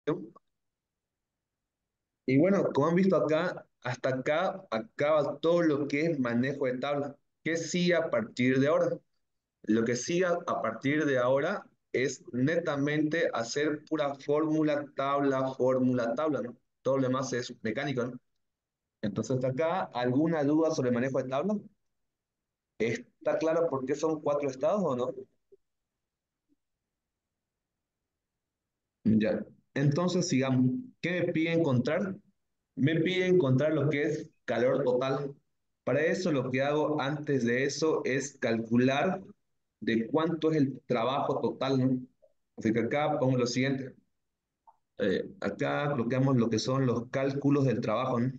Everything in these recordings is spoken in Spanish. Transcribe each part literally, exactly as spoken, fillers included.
Y bueno, como han visto acá, hasta acá acaba todo lo que es manejo de tabla. ¿Qué sigue a partir de ahora? Lo que sigue a partir de ahora es netamente hacer pura fórmula, tabla, fórmula, tabla, ¿no? Todo lo demás es mecánico, ¿no? Entonces, hasta acá, ¿alguna duda sobre el manejo de tabla? ¿Está claro por qué son cuatro estados o no? Ya. Entonces, sigamos. ¿Qué me pide encontrar? Me pide encontrar lo que es calor total. Para eso, lo que hago antes de eso es calcular de cuánto es el trabajo total, ¿no? Así que acá pongo lo siguiente. Eh, acá colocamos lo que son los cálculos del trabajo, ¿no?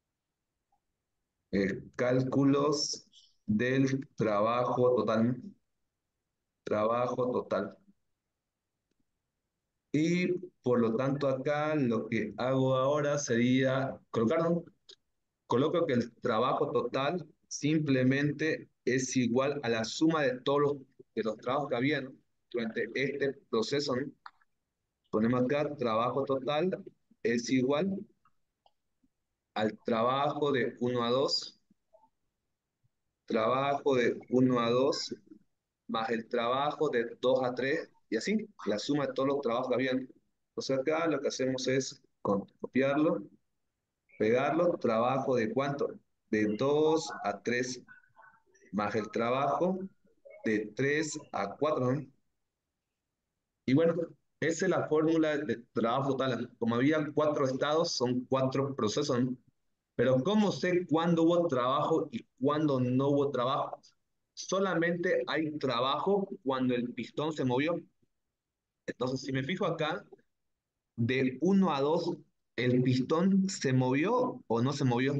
Eh, cálculos del trabajo total, ¿no? Trabajo total. Y por lo tanto acá lo que hago ahora sería colocar, ¿no? Coloco que el trabajo total simplemente es igual a la suma de todos los, de los trabajos que había, ¿no? Durante este proceso, ¿no? Ponemos acá trabajo total es igual al trabajo de uno a dos, trabajo de uno a dos más el trabajo de dos a tres y así, la suma de todos los trabajos que habían. Entonces acá lo que hacemos es copiarlo, pegarlo, trabajo de cuánto, de dos a tres más el trabajo de tres a cuatro, ¿no? Y bueno, esa es la fórmula de trabajo total. Como había cuatro estados, son cuatro procesos, ¿no? Pero ¿cómo sé cuándo hubo trabajo y cuándo no hubo trabajo? Solamente hay trabajo cuando el pistón se movió. Entonces, si me fijo acá, de uno a dos, ¿el pistón se movió o no se movió?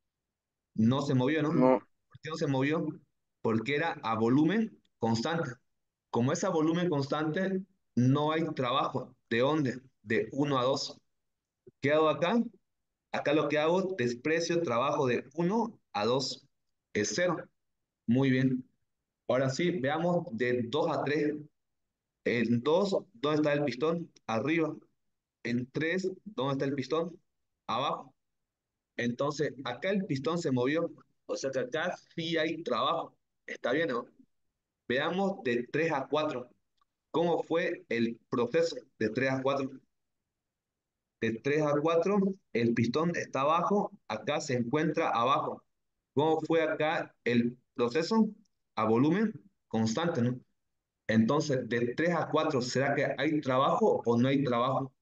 No se movió, ¿no? No, ¿Por qué no se movió? Porque era a volumen constante. Como es a volumen constante, no hay trabajo. ¿De dónde? De uno a dos. ¿Qué hago acá? Acá lo que hago, desprecio trabajo de uno a dos. Es cero. Muy bien. Ahora sí, veamos de dos a tres. En dos, ¿dónde está el pistón? Arriba. En tres, ¿dónde está el pistón? Abajo. Entonces, acá el pistón se movió. O sea que acá sí hay trabajo. ¿Está bien, no? Veamos de tres a cuatro. ¿Cómo fue el proceso de tres a cuatro? De tres a cuatro, el pistón está abajo, acá se encuentra abajo. ¿Cómo fue acá el proceso? A volumen constante, ¿no? Entonces, de tres a cuatro, ¿será que hay trabajo o no hay trabajo?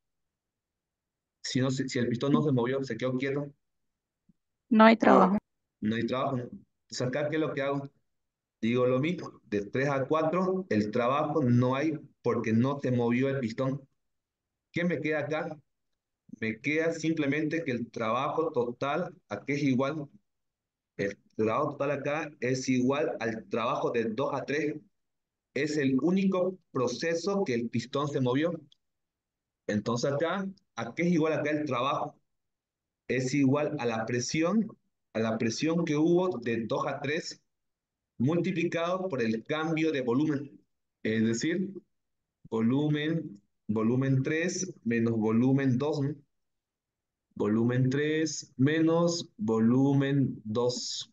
Si, no, se- si el pistón no se movió, se quedó quieto, no hay no, trabajo. no hay trabajo, ¿no? Entonces, acá, ¿qué es lo que hago? Digo lo mismo, de tres a cuatro, el trabajo no hay porque no se movió el pistón. ¿Qué me queda acá? Me queda simplemente que el trabajo total aquí es igual, el trabajo total acá es igual al trabajo de dos a tres. Es el único proceso que el pistón se movió. Entonces acá, ¿a qué es igual acá el trabajo? Es igual a la presión, a la presión que hubo de dos a tres multiplicado por el cambio de volumen. Es decir, volumen, volumen tres menos volumen dos, ¿no? Volumen tres menos volumen dos.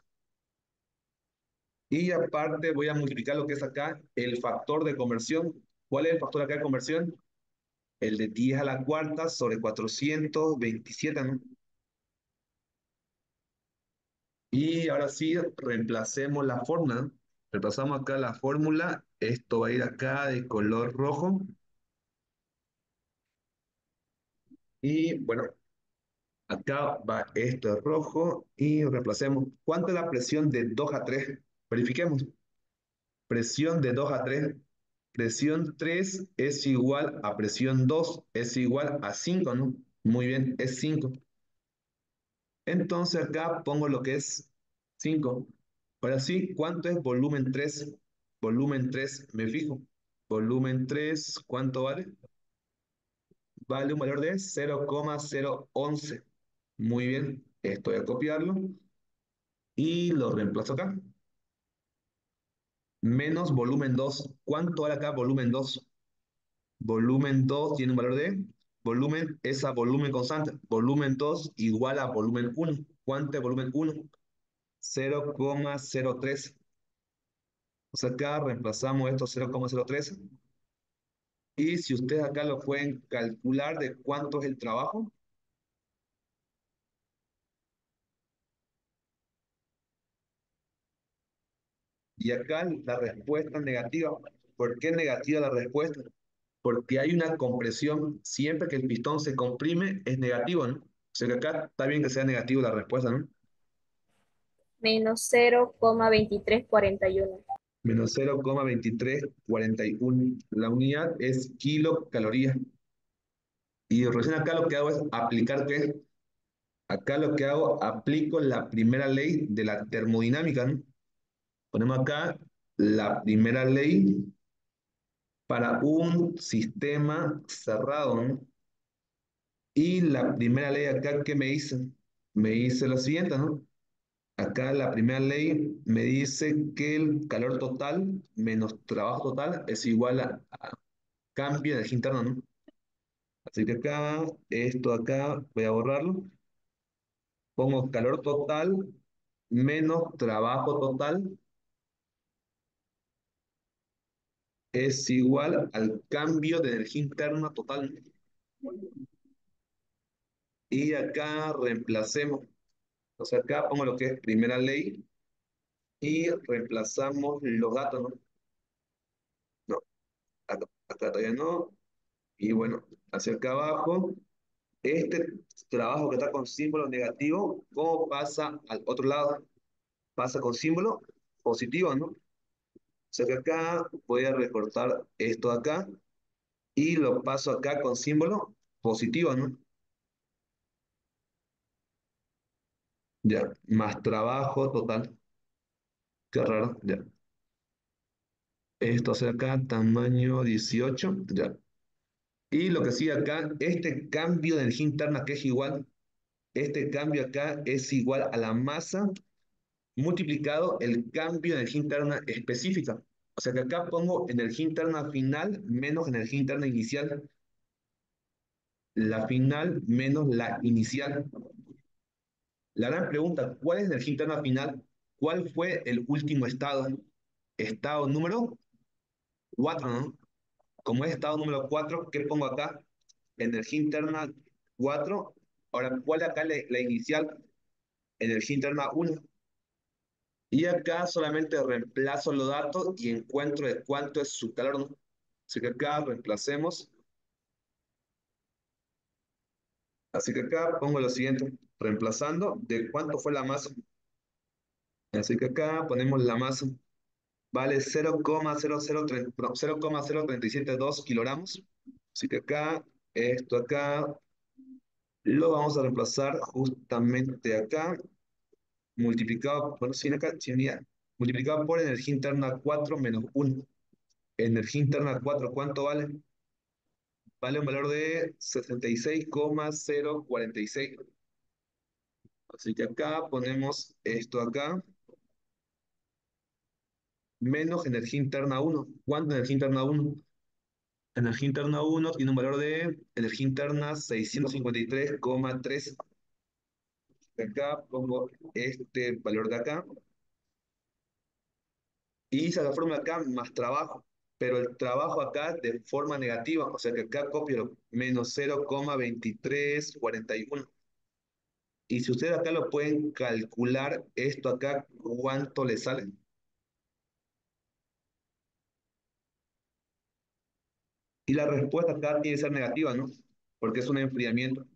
Y aparte voy a multiplicar lo que es acá el factor de conversión. ¿Cuál es el factor acá de conversión? El de diez a la cuarta sobre cuatrocientos veintisiete, ¿no? Y ahora sí, reemplacemos la fórmula, ¿no? Reemplazamos acá la fórmula. Esto va a ir acá de color rojo. Y bueno, acá va esto rojo. Y reemplacemos. ¿Cuánto es la presión de dos a tres? Verifiquemos. Presión de dos a tres. Presión tres es igual a presión dos, es igual a cinco, ¿no? Muy bien, es cinco. Entonces acá pongo lo que es cinco. Ahora sí, ¿cuánto es volumen tres? Volumen tres, me fijo. Volumen tres, ¿cuánto vale? Vale un valor de cero coma cero once. Muy bien, esto voy a copiarlo y lo reemplazo acá. Menos volumen dos. ¿Cuánto vale acá volumen dos? Volumen dos tiene un valor de volumen es a volumen constante. Volumen dos igual a volumen uno. ¿Cuánto es volumen uno? Cero coma cero tres. O sea, acá reemplazamos esto cero coma cero tres. Y si ustedes acá lo pueden calcular de cuánto es el trabajo, y acá la respuesta es negativa. ¿Por qué es negativa la respuesta? Porque hay una compresión. Siempre que el pistón se comprime, es negativo, ¿no? O sea que acá está bien que sea negativo la respuesta, ¿no? Menos cero coma veintitrés cuarenta y uno. Menos cero coma veintitrés cuarenta y uno. La unidad es kilocalorías. Y recién acá lo que hago es aplicar, ¿qué? Acá lo que hago, aplico la primera ley de la termodinámica, ¿no? Ponemos acá la primera ley para un sistema cerrado, ¿no? Y la primera ley acá, ¿qué me dice? Me dice lo siguiente, ¿no? Acá la primera ley me dice que el calor total menos trabajo total es igual a, a cambio de energía interna, ¿no? Así que acá, esto acá, voy a borrarlo. Pongo calor total menos trabajo total es igual al cambio de energía interna total. Y acá reemplacemos. O sea, acá pongo lo que es primera ley y reemplazamos los datos, ¿no? No, acá, acá todavía no. Y bueno, hacia acá abajo, este trabajo que está con símbolo negativo, ¿cómo pasa al otro lado? Pasa con símbolo positivo, ¿no? O sea que acá voy a recortar esto acá y lo paso acá con símbolo positivo, ¿no? Ya, más trabajo total. Qué raro, ya. Esto hace acá, tamaño dieciocho, ya. Y lo que sigue acá, este cambio de energía interna que es igual, este cambio acá es igual a la masa multiplicado el cambio de energía interna específica. O sea que acá pongo energía interna final menos energía interna inicial. La final menos la inicial. La gran pregunta, ¿cuál es la energía interna final? ¿Cuál fue el último estado? Estado número cuatro, ¿no? Como es estado número cuatro, ¿qué pongo acá? Energía interna cuatro. Ahora, ¿cuál acá la, la inicial? Energía interna uno. Y acá solamente reemplazo los datos y encuentro de cuánto es su calor, ¿no? Así que acá reemplacemos. Así que acá pongo lo siguiente, reemplazando de cuánto fue la masa. Así que acá ponemos la masa. Vale cero coma cero cero tres, no, cero coma cero tres siete dos kilogramos. Así que acá, esto acá, lo vamos a reemplazar justamente acá, multiplicado, bueno, sin acá, sin unidad, multiplicado por energía interna cuatro menos uno. Energía interna cuatro, ¿cuánto vale? Vale un valor de sesenta y seis coma cero cuarenta y seis. Así que acá ponemos esto acá, menos energía interna uno. ¿Cuánto energía interna uno? Energía interna uno tiene un valor de energía interna seiscientos cincuenta y tres coma tres. Acá pongo este valor de acá y hice la fórmula acá más trabajo, pero el trabajo acá de forma negativa, o sea que acá copio lo- menos cero coma veintitrés cuarenta y uno. Y si ustedes acá lo pueden calcular, esto acá, ¿cuánto le sale? Y la respuesta acá tiene que ser negativa, ¿no? Porque es un enfriamiento.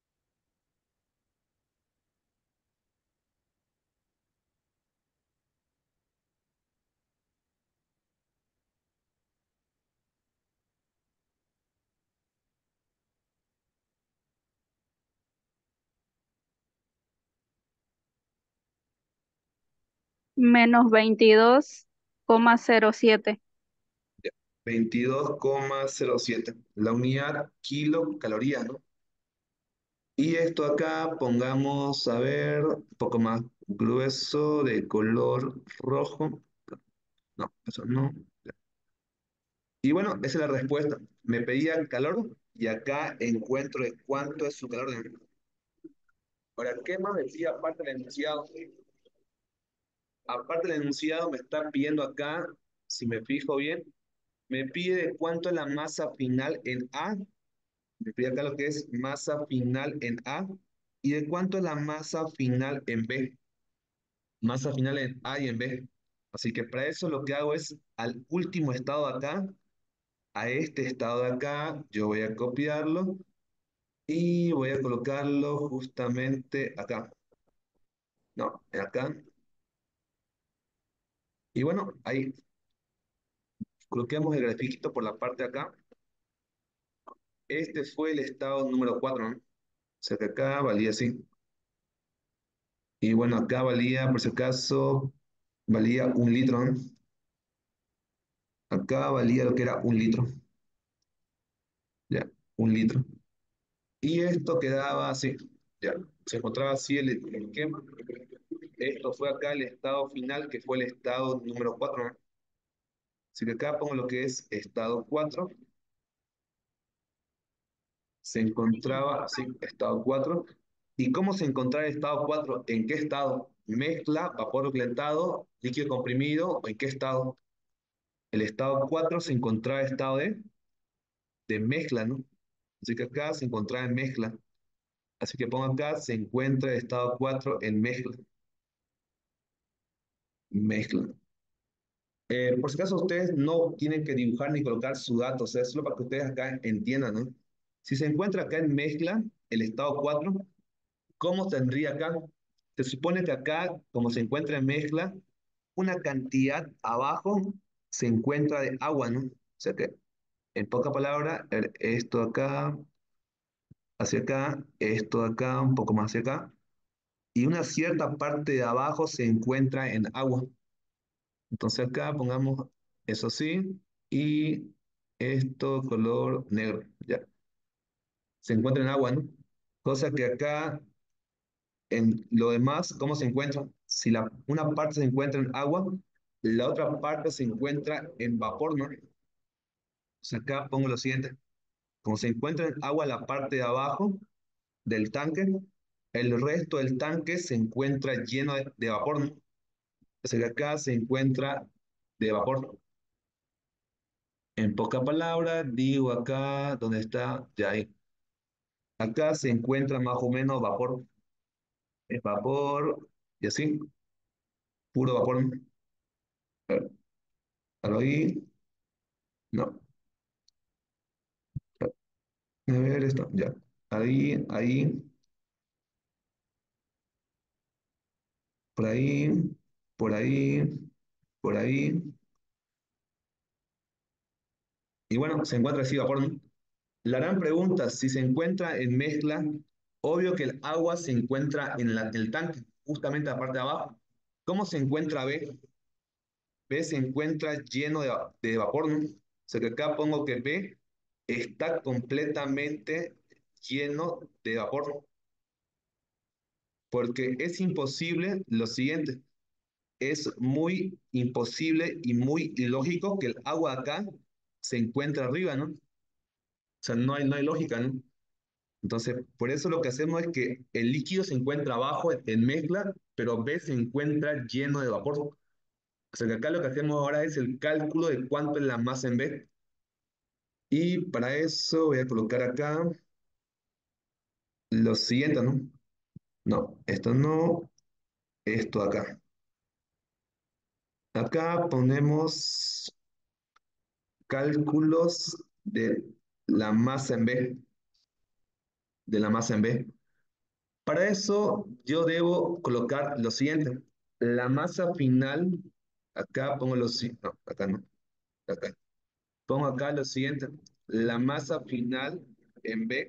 Menos veintidós coma cero siete. Veintidós coma cero siete. La unidad kilocalorías, ¿no? Y esto acá pongamos, a ver, un poco más grueso, de color rojo. No, eso no. Y bueno, esa es la respuesta. Me pedía calor y acá encuentro de cuánto es su calor de... Ahora, ¿qué más me decía aparte del enunciado? Aparte del enunciado me está pidiendo acá, si me fijo bien, me pide de cuánto es la masa final en A, me pide acá lo que es masa final en A, y de cuánto es la masa final en B, masa final en A y en B. Así que para eso lo que hago es al último estado de acá, a este estado de acá, yo voy a copiarlo y voy a colocarlo justamente acá. No, acá. Y bueno, ahí coloquemos el grafiquito por la parte de acá. Este fue el estado número cuatro, ¿no? O sea que acá valía así. Y bueno, acá valía, por si acaso, valía un litro, ¿no? Acá valía lo que era un litro. Ya, un litro. Y esto quedaba así. Ya, se encontraba así el, el esquema. Esto fue acá el estado final, que fue el estado número cuatro, ¿no? Así que acá pongo lo que es estado cuatro. Se encontraba así, estado cuatro. ¿Y cómo se encontraba el estado cuatro? ¿En qué estado? Mezcla, vapor calentado, líquido comprimido, ¿o en qué estado? El estado cuatro se encontraba en estado de, de mezcla, ¿no? Así que acá se encontraba en mezcla. Así que pongo acá, se encuentra el estado cuatro en mezcla. Mezcla. Eh, por si acaso ustedes no tienen que dibujar ni colocar su dato, o sea, es solo para que ustedes acá entiendan, ¿no? Si se encuentra acá en mezcla, el estado cuatro, ¿cómo tendría acá? Se supone que acá, como se encuentra en mezcla, una cantidad abajo se encuentra de agua, ¿no? O sea que, en pocas palabras, er, esto acá, hacia acá, esto acá, un poco más hacia acá, y una cierta parte de abajo se encuentra en agua. Entonces acá pongamos eso sí, y esto color negro, ya. Se encuentra en agua, ¿no? Cosa que acá, en lo demás, ¿cómo se encuentra? Si la, una parte se encuentra en agua, la otra parte se encuentra en vapor, ¿no? O sea, acá pongo lo siguiente. Como se encuentra en agua la parte de abajo del tanque, el resto del tanque se encuentra lleno de, de vapor, ¿no? O sea, que acá se encuentra de vapor. En pocas palabras, digo acá donde está, ya ahí. Acá se encuentra más o menos vapor. Es vapor y así, puro vapor. A ver, ahí, no. A ver esto, ya. Ahí, ahí, por ahí, por ahí, por ahí. Y bueno, se encuentra así vapor, ¿no? La gran pregunta, si se encuentra en mezcla, obvio que el agua se encuentra en, la- en el tanque, justamente la parte de abajo. ¿Cómo se encuentra B? B se encuentra lleno de, va- de vapor, ¿no? O sea que acá pongo que B está completamente lleno de vapor, porque es imposible lo siguiente, es muy imposible y muy ilógico que el agua acá se encuentre arriba, ¿no? O sea, no hay, no hay lógica, ¿no? Entonces, por eso lo que hacemos es que el líquido se encuentra abajo en, en mezcla, pero B se encuentra lleno de vapor. O sea que acá lo que hacemos ahora es el cálculo de cuánto es la masa en B. Y para eso voy a colocar acá lo siguiente, ¿no? No, esto no, esto acá. Acá ponemos cálculos de la masa en B, de la masa en B. Para eso yo debo colocar lo siguiente. La masa final, acá pongo lo siguiente, no, acá no, acá. Pongo acá lo siguiente. La masa final en B,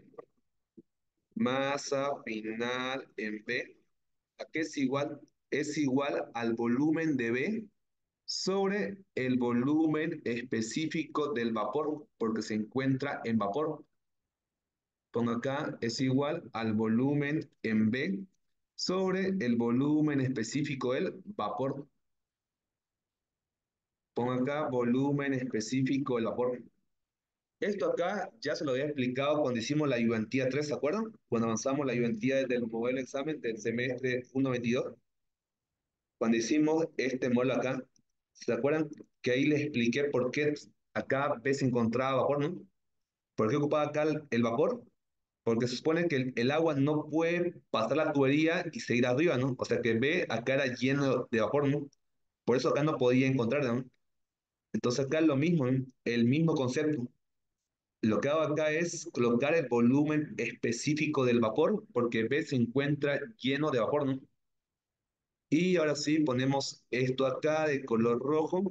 masa final en B, ¿a qué es igual? Es igual al volumen de B sobre el volumen específico del vapor, porque se encuentra en vapor. Pongo acá, es igual al volumen en B sobre el volumen específico del vapor. Pongo acá volumen específico del vapor. Esto acá ya se lo había explicado cuando hicimos la ayudantía tres, ¿se acuerdan? Cuando avanzamos la ayudantía del modelo examen del semestre uno veintidós, cuando hicimos este modelo acá, ¿se acuerdan que ahí les expliqué por qué acá B se encontraba vapor, ¿no? ¿Por qué ocupaba acá el, el vapor? Porque se supone que el, el agua no puede pasar la tubería y seguir arriba, ¿no? O sea que B acá era lleno de vapor, ¿no? Por eso acá no podía encontrar, ¿no? Entonces acá es lo mismo, ¿no? El mismo concepto. Lo que hago acá es colocar el volumen específico del vapor, porque B se encuentra lleno de vapor, ¿no? Y ahora sí ponemos esto acá de color rojo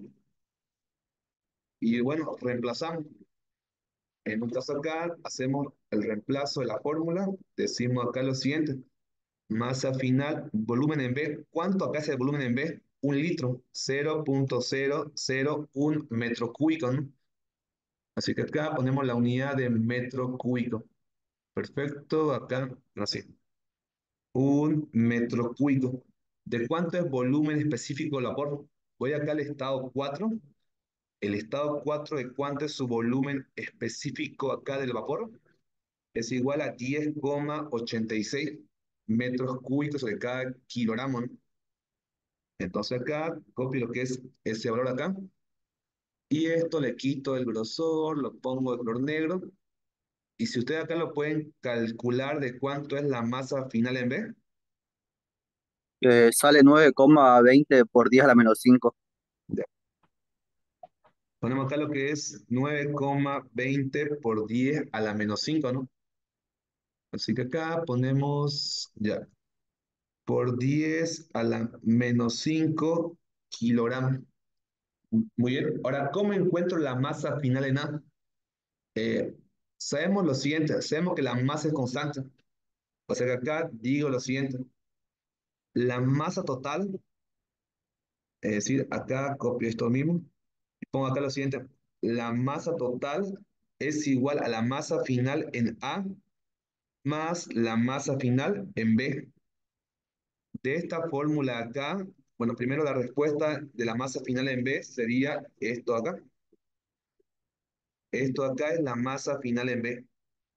y bueno, reemplazamos. En un caso acá hacemos el reemplazo de la fórmula, decimos acá lo siguiente: masa final, volumen en B. ¿Cuánto acá es el volumen en B? Un litro, cero punto cero cero uno metro cúbico, ¿no? Así que acá ponemos la unidad de metro cúbico. Perfecto, acá, así. Un metro cúbico. ¿De cuánto es volumen específico del vapor? Voy acá al estado cuatro. El estado cuatro de cuánto es su volumen específico acá del vapor es igual a diez coma ochenta y seis metros cúbicos de cada kilogramo, ¿no? Entonces acá copio lo que es ese valor acá y esto le quito el grosor, lo pongo de color negro y si ustedes acá lo pueden calcular de cuánto es la masa final en B, Que sale nueve coma veinte por diez a la menos cinco. ya. Ponemos acá lo que es nueve coma veinte por diez a la menos cinco, ¿no? Así que acá ponemos ya por diez a la menos cinco kilogramos. Muy bien. Ahora, ¿cómo encuentro la masa final en A? Eh, sabemos lo siguiente, sabemos que la masa es constante. O sea que acá digo lo siguiente, la masa total, es decir, acá copio esto mismo, y pongo acá lo siguiente, la masa total es igual a la masa final en A más la masa final en B. De esta fórmula acá, bueno, primero la respuesta de la masa final en B sería esto acá. Esto acá es la masa final en B.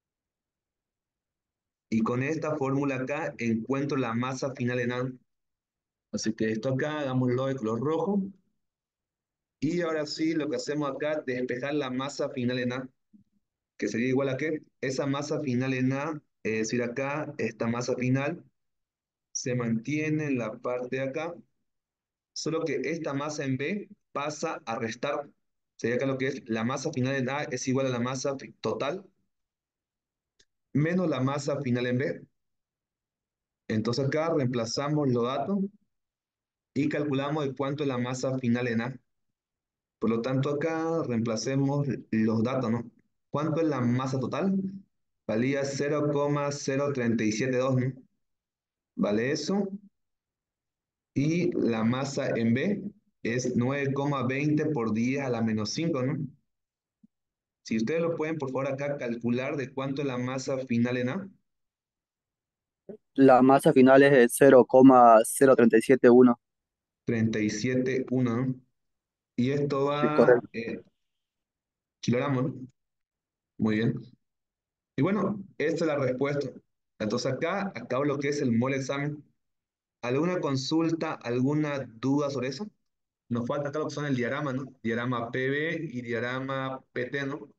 Y con esta fórmula acá encuentro la masa final en A. Así que esto acá, hagámoslo de color rojo. Y ahora sí, lo que hacemos acá, despejar la masa final en A, que sería igual a qué? Esa masa final en A, es decir, acá, esta masa final, se mantiene en la parte de acá, solo que esta masa en B pasa a restar. Sería acá lo que es la masa final en A es igual a la masa fi- total menos la masa final en B. Entonces acá reemplazamos los datos y calculamos de cuánto es la masa final en A. Por lo tanto, acá reemplacemos los datos, ¿no? ¿Cuánto es la masa total? Valía cero coma cero tres siete dos, ¿no? Vale eso. Y la masa en B es nueve coma veinte por diez a la menos cinco, ¿no? Si ustedes lo pueden, por favor, acá calcular de cuánto es la masa final en A. La masa final es de cero coma cero tres siete uno. treinta y siete coma uno, ¿no? Y esto Sí, va correcto. en kilogramos, ¿no? Muy bien. Y bueno, esta es la respuesta. Entonces acá acabo lo que es el mole examen. ¿Alguna consulta, alguna duda sobre eso? Nos falta acá lo que son el diagrama, ¿no? Diagrama P B y diagrama P T, ¿no?